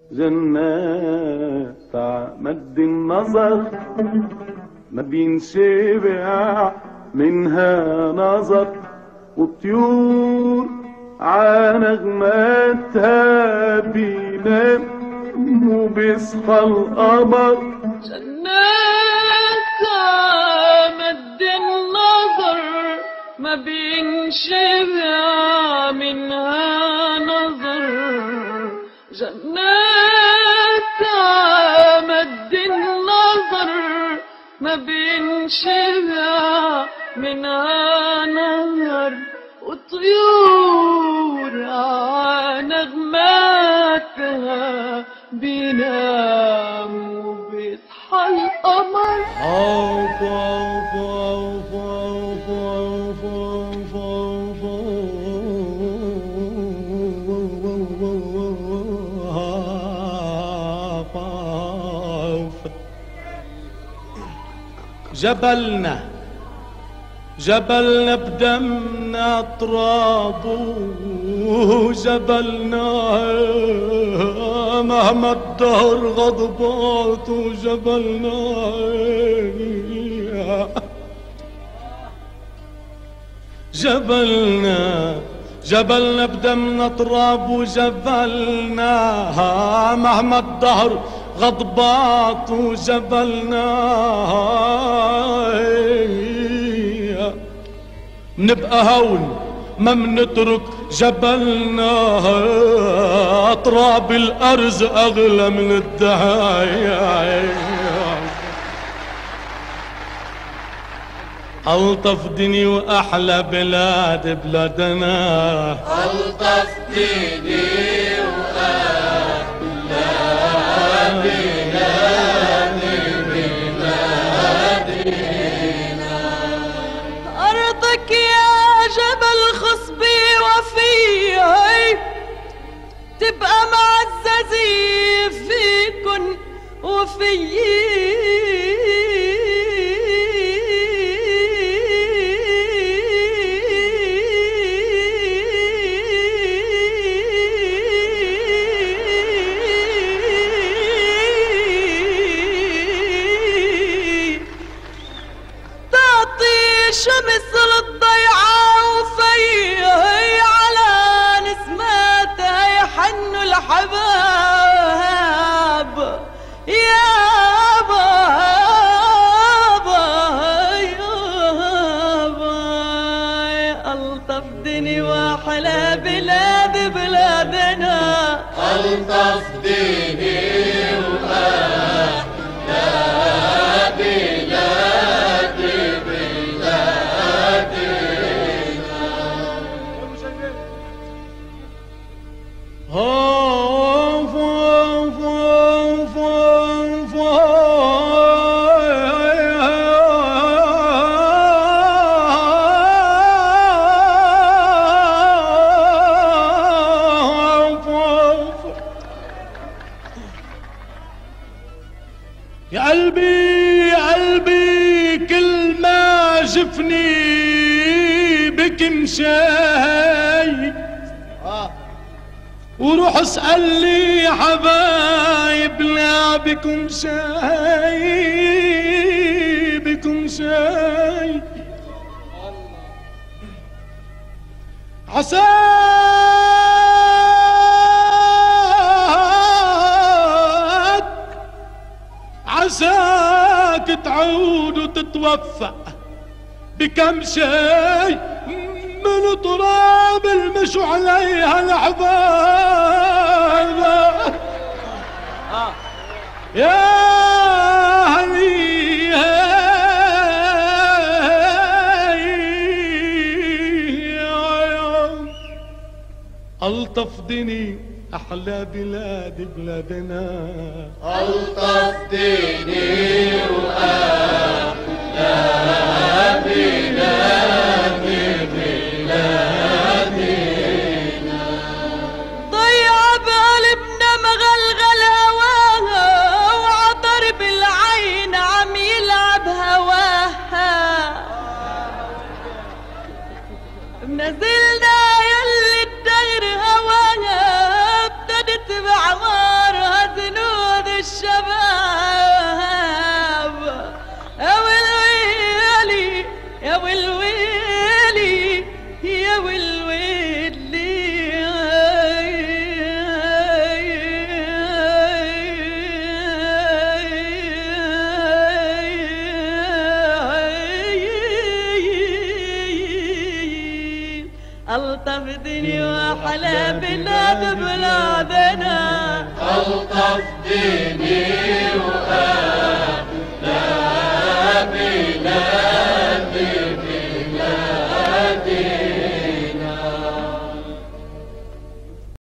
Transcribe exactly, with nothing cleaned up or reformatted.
جنات عمد النظر ما بينشبع منها نظر، وطيور عانغماتها بينام وبيصحى القمر. جنات عمد النظر ما بينشبع منها نظر، جنات عمد النظر ما بينشبع منها نظر، وطيور نغماتها بينام وبيصحى القمر. أوف أوف أوف أوف أوف أوف أوف. جبلنا جبلنا بدمنا تراب، جبلنا مهما الدهر غضبات، جبلنا جبلنا جبلنا بدمنا تراب، وجبلنا مهما الدهر غضبات، وجبلنا نبقى هون ما منترك جبلنا، تراب الأرز أغلى من الدهايا. ألطف دني وأحلى بلاد بلادنا، ألطف دني وأحلى بلاد بلادنا. أرضك يا جبل خصبي وفيه، تبقى معززي فيكن وفيي. شمس الضيعة وفيه على نسماتها يحنوا الحباب، يابا يابا يابا. ألطف دني وأحلى بلاد بلادنا، ألطف دني وأحلى بلاد بلادنا. أوف أوف أوف أوف أوف. يا قلبي يا قلبي كل ما شفني بك مشاي، وروح اسأل لي حبايب لا بكم شاي بكم شاي. عساك عساك تعود وتتوفى بكم شاي من تراب المشوا عليها الأحباب. يا هنيها ألطف دني أحلى بلاد بلادنا، ألطف دني وأحلى بلاد بلادنا. ضيع بقلبنا مغلغل هواها، وعطر بالعين عم يلعب هواها. نزلنا يلي الدغر هواها، ابتدت بعمارها ألطف ديني وأحلى بلاد بلادنا ألطف ديني